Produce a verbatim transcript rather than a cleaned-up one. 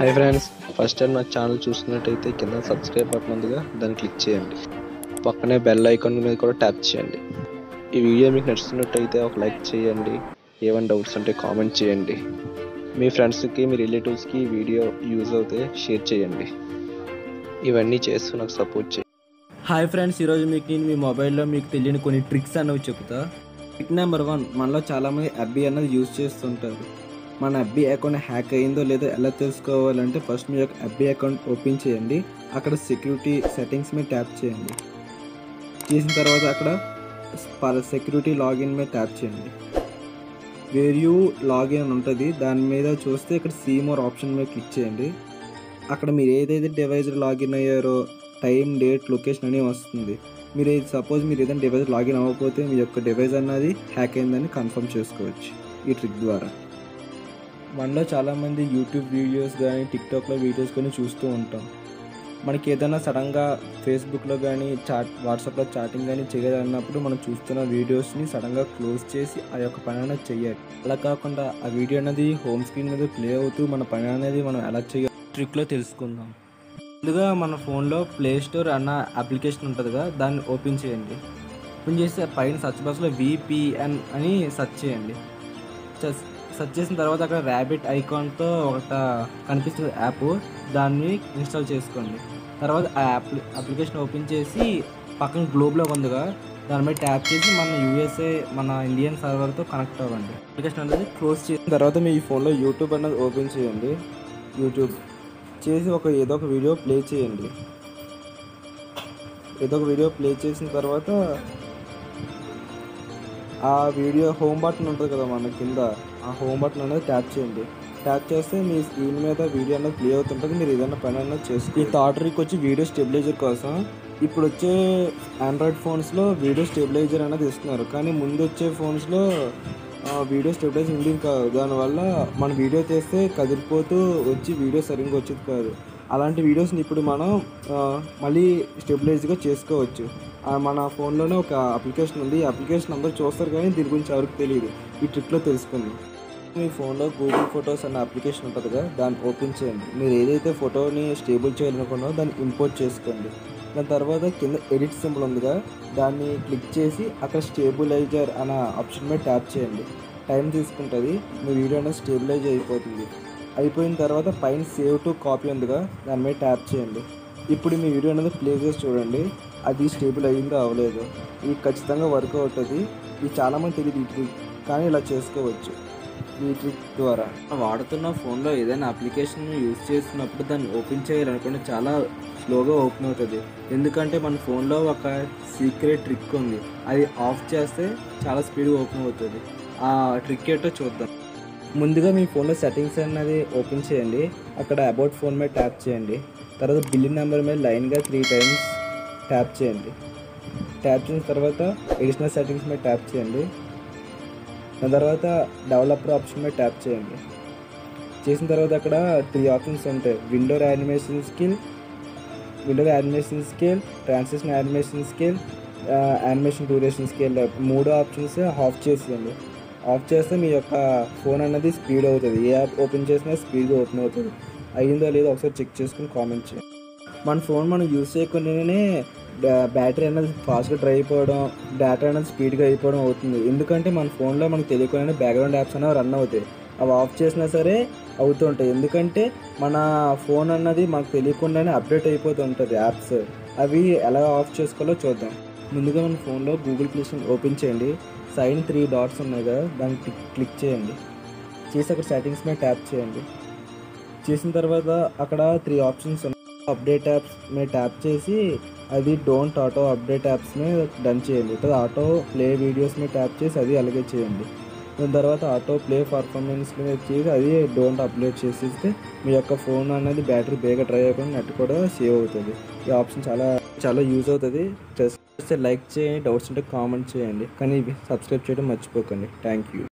Hi friends, first time నా channel చూస్తున్నట్టయితే కింద సబ్స్క్రైబ్ బటన్ ఉందిగా, దాన్ని క్లిక్ చేయండి. పక్కనే బెల్ ఐకాన్ మీద కూడా ట్యాప్ చేయండి. ఈ వీడియో మీకు నచ్చుతున్నట్టయితే ఒక లైక్ చేయండి. ఏమైనా డౌట్స్ ఉంటే కామెంట్ చేయండి. మీ ఫ్రెండ్స్కి, మీ రిలేటివ్స్కి ఈ వీడియో యూజ్ అవుతే షేర్ చేయండి. ఇవన్నీ చేస్తూ నాకు సపోర్ట్ చేయండి. హాయ్ ఫ్రెండ్స్, ఈరోజు మీకు నేను మీ మొబైల్లో మీకు తెలియని కొన్ని ట్రిక్స్ అనేవి చెప్తా. ట్రిక్ నెంబర్ వన్, మనలో చాలామంది ఎఫ్బీ అనేది యూజ్ చేస్తుంటారు. మన ఎఫ్బీ అకౌంట్ హ్యాక్ అయిందో లేదో ఎలా తెలుసుకోవాలంటే ఫస్ట్ మీ యొక్క ఎఫ్బీ అకౌంట్ ఓపెన్ చేయండి. అక్కడ సెక్యూరిటీ సెట్టింగ్స్ మీద ట్యాప్ చేయండి. చేసిన తర్వాత అక్కడ సెక్యూరిటీ లాగిన్ మీద ట్యాప్ చేయండి. వేర్ యూ లాగిన్ అని ఉంటుంది, దాని మీద చూస్తే ఇక్కడ సీ మోర్ ఆప్షన్ మీద క్లిక్ చేయండి. అక్కడ మీరు ఏదైతే డివైస్ లాగిన్ అయ్యారో టైం, డేట్, లొకేషన్ అనేవి వస్తుంది. మీరు సపోజ్ మీరు ఏదైనా డివైస్ లాగిన్ అవ్వకపోతే మీ యొక్క డివైస్ అన్నది హ్యాక్ అయిందని కన్ఫర్మ్ చేసుకోవచ్చు ఈ ట్రిక్ ద్వారా. మనలో చాలామంది యూట్యూబ్ వీడియోస్ కానీ, టిక్టాక్లో వీడియోస్ కానీ చూస్తూ ఉంటాం. మనకి ఏదైనా సడన్గా ఫేస్బుక్లో కానీ, చాట్ వాట్సాప్లో చాటింగ్ కానీ చేయాలన్నప్పుడు మనం చూస్తున్న వీడియోస్ని సడన్గా క్లోజ్ చేసి ఆ యొక్క పని అనేది చేయాలి. అలా కాకుండా ఆ వీడియో అనేది హోమ్ స్క్రీన్ మీద ప్లే అవుతూ మన పని అనేది మనం ఎలా చేయాలి ట్రిక్లో తెలుసుకుందాం. ముందుగా మన ఫోన్లో ప్లే స్టోర్ అన్న అప్లికేషన్ ఉంటుందిగా, దాన్ని ఓపెన్ చేయండి. ఓపెన్ చేసి పైన సర్చ్ బాక్స్లో విపిఎన్ అని సెర్చ్ చేయండి. సెర్చ్ చేసిన తర్వాత అక్కడ ర్యాబిట్ ఐకాన్తో ఒకట కనిపిస్తుంది యాప్, దాన్ని ఇన్స్టాల్ చేసుకోండి. తర్వాత ఆ యాప్ అప్లికేషన్ ఓపెన్ చేసి పక్కన గ్లోబ్లో ఉందిగా, దాని మీద ట్యాప్ చేసి మన యూఎస్ఏ మన ఇండియన్ సర్వర్తో కనెక్ట్ అవ్వండి. అప్లికేషన్ అనేది క్లోజ్ చేసిన తర్వాత మీ ఫోన్లో యూట్యూబ్ అనేది ఓపెన్ చేయండి. యూట్యూబ్ చేసి ఒక ఏదో ఒక వీడియో ప్లే చేయండి. ఏదో ఒక వీడియో ప్లే చేసిన తర్వాత ఆ వీడియో హోమ్ బటన్ ఉంటుంది కదా మన కింద, ఆ హోమ్ బటన్ అనేది ట్యాప్ చేయండి. ట్యాప్ చేస్తే మీ స్క్రీన్ మీద వీడియో అనేది ప్లే అవుతుంటుంది. మీరు ఏదైనా పని అనేది చేసుకోండి. ఈ థర్డ్ ట్రిక్ వచ్చి వీడియో స్టెబిలైజర్ కోసం. ఇప్పుడు వచ్చే ఆండ్రాయిడ్ ఫోన్స్లో వీడియో స్టెబిలైజర్ అనేది ఇస్తున్నారు, కానీ ముందు వచ్చే ఫోన్స్లో వీడియో స్టెబిలైజర్ ఉండేది కాదు. దానివల్ల మన వీడియో తీస్తే కదిలిపోతూ వచ్చి వీడియో సరిగ్గా వచ్చేది కాదు. అలాంటి వీడియోస్ని ఇప్పుడు మనం మళ్ళీ స్టెబిలైజ్గా చేసుకోవచ్చు. మన ఫోన్లోనే ఒక అప్లికేషన్ ఉంది. ఈ అప్లికేషన్ అందరూ చూస్తారు కానీ దీని గురించి ఎవరికి తెలియదు. ఈ ట్రిక్లో తెలుసుకుంది. మీ ఫోన్లో గూగుల్ ఫొటోస్ అనే అప్లికేషన్ ఉంటుందిగా, దాన్ని ఓపెన్ చేయండి. మీరు ఏదైతే ఫోటోని స్టేబుల్ చేయాలనుకున్నారో దాన్ని ఇంపోర్ట్ చేసుకోండి. దాని తర్వాత కింద ఎడిట్ సింబల్ ఉందిగా, దాన్ని క్లిక్ చేసి అక్కడ స్టేబులైజర్ అనే ఆప్షన్ మీద ట్యాప్ చేయండి. టైం తీసుకుంటుంది, మీ వీడియో అనేది స్టేబులైజ్ అయిపోతుంది. అయిపోయిన తర్వాత పైన సేవ్ టు కాపీ ఉందిగా, దాని మీద ట్యాప్ చేయండి. ఇప్పుడు మీ వీడియో అనేది ప్లే చేసి చూడండి, అది స్టేబుల్ అయ్యిందో అవ్వలేదు. ఇది ఖచ్చితంగా వర్క్ అవుతుంది. ఇది చాలామంది తెలియదు ఈ ట్రిక్, కానీ ఇలా చేసుకోవచ్చు ఈ ట్రిక్ ద్వారా. వాడుతున్న ఫోన్లో ఏదైనా అప్లికేషన్ యూజ్ చేస్తున్నప్పుడు దాన్ని ఓపెన్ చేయాలనుకుంటే చాలా స్లోగా ఓపెన్ అవుతుంది. ఎందుకంటే మన ఫోన్లో ఒక సీక్రెట్ ట్రిక్ ఉంది, అది ఆఫ్ చేస్తే చాలా స్పీడ్గా ఓపెన్ అవుతుంది. ఆ ట్రిక్ ఏంటో చూద్దాం. ముందుగా మీ ఫోన్లో సెట్టింగ్స్ అనేది ఓపెన్ చేయండి. అక్కడ అబౌట్ ఫోన్ మీద ట్యాప్ చేయండి. తర్వాత బిల్లింగ్ నెంబర్ మీద లైన్గా త్రీ టైమ్స్ ట్యాప్ చేయండి. ట్యాప్ చేసిన తర్వాత ఎడిషనల్ సెట్టింగ్స్ మీద ట్యాప్ చేయండి. దాని తర్వాత డెవలపర్ ఆప్షన్ మీద ట్యాప్ చేయండి. చేసిన తర్వాత అక్కడ త్రీ ఆప్షన్స్ ఉంటాయి: window animation scale, window animation scale, transition animation scale, animation duration scale. మూడు ఆప్షన్స్ ఆఫ్ చేసేయండి. ఆఫ్ చేస్తే మీ యొక్క ఫోన్ అనేది స్పీడ్ అవుతుంది. ఏ యాప్ ఓపెన్ చేసినా స్పీడ్గా ఓపెన్ అవుతుంది. అయ్యిందో లేదో ఒకసారి చెక్ చేసుకుని కామెంట్ చేయండి. మన ఫోన్ మనం యూజ్ చేయకుండానే బ్యాటరీ అనేది ఫాస్ట్గా డ్రై అయిపోవడం, డేటా అనేది స్పీడ్గా అయిపోవడం అవుతుంది. ఎందుకంటే మన ఫోన్లో మనకు తెలియకుండానే బ్యాక్గ్రౌండ్ యాప్స్ అనేవి రన్ అవుతాయి. అవి ఆఫ్ చేసినా సరే అవుతూ ఉంటాయి. ఎందుకంటే మన ఫోన్ అన్నది మనకు తెలియకుండానే అప్డేట్ అయిపోతూ ఉంటుంది యాప్స్. అవి ఎలా ఆఫ్ చేసుకోవాలో చూద్దాం. ముందుగా మన ఫోన్లో గూగుల్ ప్లే స్టోర్ ఓపెన్ చేయండి. సైన్ త్రీ డాట్స్ ఉన్నాయి కదా, దాన్ని క్లిక్ క్లిక్ చేయండి. చేసి అక్కడ సెట్టింగ్స్ మీద ట్యాప్ చేయండి. చేసిన తర్వాత అక్కడ త్రీ ఆప్షన్స్ ఉన్నాయి. అప్డేట్ యాప్స్ మీద ట్యాప్ చేసి అది డోంట్ ఆటో అప్డేట్ యాప్స్ మీద డన్ చేయండి. ఆటో ప్లే వీడియోస్ మీద ట్యాప్ చేసి అది అలాగే చేయండి. దాని తర్వాత ఆటో ప్లే పర్ఫార్మెన్స్ మీద చేసి అది డోంట్ అప్డేట్ చేసేస్తే మీ యొక్క ఫోన్ అనేది బ్యాటరీ బేగా డ్రై అయిపోయి నెట్ కూడా సేవ్ అవుతుంది. ఈ ఆప్షన్ చాలా చాలా యూజ్ అవుతుంది. జస్ట్ లైక్ చేయండి, డౌట్స్ ఉంటే కామెంట్ చేయండి, కానీ సబ్స్క్రైబ్ చేయడం మర్చిపోకండి. Thank you.